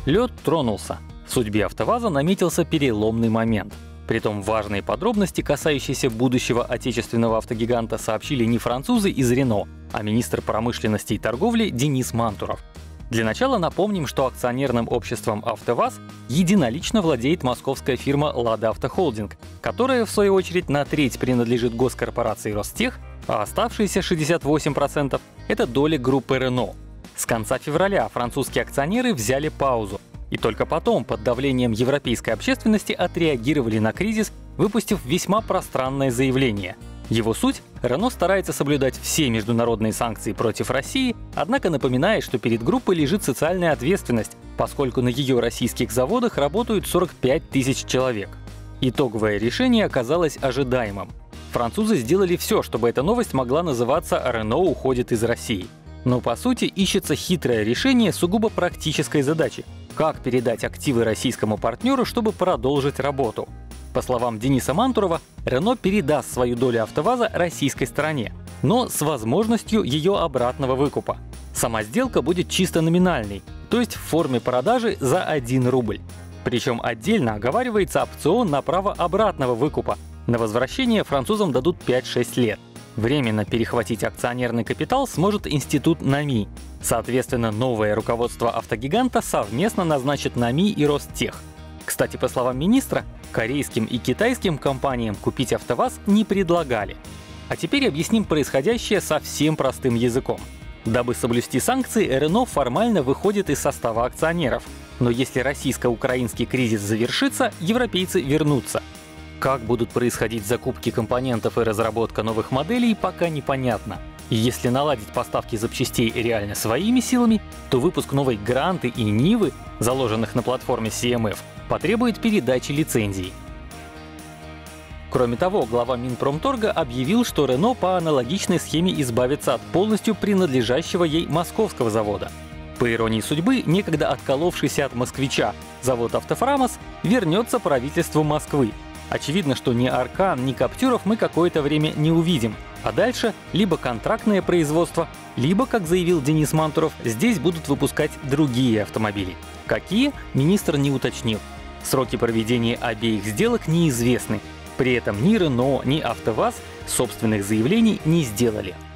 Лед тронулся. В судьбе АвтоВАЗа наметился переломный момент. Притом важные подробности, касающиеся будущего отечественного автогиганта, сообщили не французы из Рено, а министр промышленности и торговли Денис Мантуров. Для начала напомним, что акционерным обществом АвтоВАЗ единолично владеет московская фирма «Лада Автохолдинг», которая, в свою очередь, на треть принадлежит госкорпорации Ростех, а оставшиеся 68% — это доля группы Рено. С конца февраля французские акционеры взяли паузу, и только потом, под давлением европейской общественности, отреагировали на кризис, выпустив весьма пространное заявление. Его суть — Рено старается соблюдать все международные санкции против России, однако напоминает, что перед группой лежит социальная ответственность, поскольку на ее российских заводах работают 45 тысяч человек. Итоговое решение оказалось ожидаемым. Французы сделали все, чтобы эта новость могла называться «Рено уходит из России». Но по сути ищется хитрое решение сугубо практической задачи — как передать активы российскому партнеру, чтобы продолжить работу. По словам Дениса Мантурова, Рено передаст свою долю АвтоВАЗа российской стороне, но с возможностью ее обратного выкупа. Сама сделка будет чисто номинальной, то есть в форме продажи за 1 рубль. Причем отдельно оговаривается опцион на право обратного выкупа. На возвращение французам дадут 5-6 лет. Временно перехватить акционерный капитал сможет институт НАМИ. Соответственно, новое руководство автогиганта совместно назначит НАМИ и Ростех. Кстати, по словам министра, корейским и китайским компаниям купить АвтоВАЗ не предлагали. А теперь объясним происходящее совсем простым языком. Дабы соблюсти санкции, Рено формально выходит из состава акционеров. Но если российско-украинский кризис завершится, европейцы вернутся. Как будут происходить закупки компонентов и разработка новых моделей, пока непонятно. И если наладить поставки запчастей реально своими силами, то выпуск новой Гранты и Нивы, заложенных на платформе CMF, потребует передачи лицензий. Кроме того, глава Минпромторга объявил, что Рено по аналогичной схеме избавится от полностью принадлежащего ей московского завода. По иронии судьбы, некогда отколовшийся от москвича завод «Автофрамос» вернется правительству Москвы. Очевидно, что ни Аркан, ни Каптюров мы какое-то время не увидим. А дальше либо контрактное производство, либо, как заявил Денис Мантуров, здесь будут выпускать другие автомобили. Какие, министр не уточнил. Сроки проведения обеих сделок неизвестны. При этом ни Рено, ни АвтоВАЗ собственных заявлений не сделали.